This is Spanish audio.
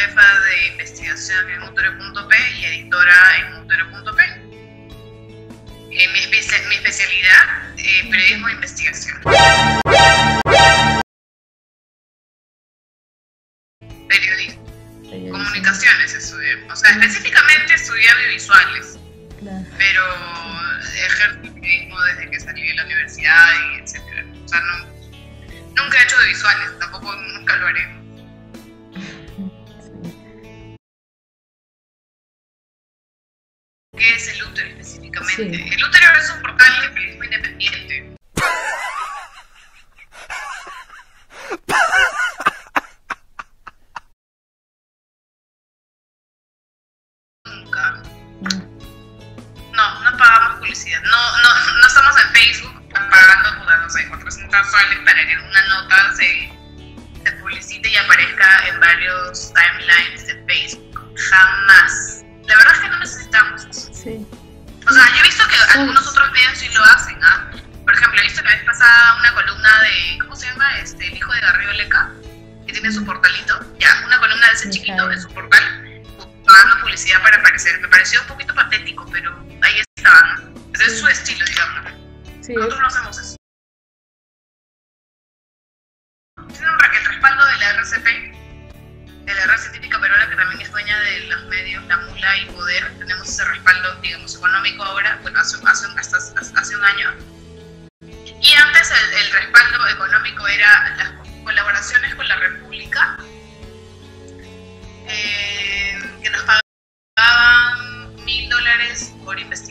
jefa de investigación en Utero.p y editora en Utero.p. Mi especialidad, periodismo de investigación. Periodismo. Comunicaciones estudié. O sea, específicamente estudié audiovisuales. Claro. Pero ejerzo el periodismo desde que salí de la universidad y etcétera. O sea, nunca he hecho audiovisuales, tampoco nunca lo haré. ¿Qué es el útero específicamente? Sí. El útero es un portal de periodismo independiente. Nunca. No pagamos publicidad. No estamos en Facebook pagando, no sé, 400 soles para que una nota se publicite y aparezca en varios timelines de Facebook. Jamás. La verdad es que no necesitamos eso. Sí. O sea, yo he visto que algunos otros medios sí lo hacen, ¿ah? Por ejemplo, he visto la vez pasada una columna de, ¿cómo se llama? El hijo de Garrido Leca, que tiene su portalito. Ya, una columna de ese chiquito en su portal, pagando publicidad para aparecer. Me pareció un poquito patético, pero ahí estaba, ¿no? Ese es su estilo, digamos. Sí. Nosotros no hacemos eso. Tiene el respaldo de la RCP, de la Red Científica Peruana, que también es dueña de los medios, la Mula y Poder. Tenemos ese respaldo, digamos, económico ahora, bueno, hace un año. Y antes el respaldo económico era las colaboraciones con la República, que nos pagaban $1.000 por investigación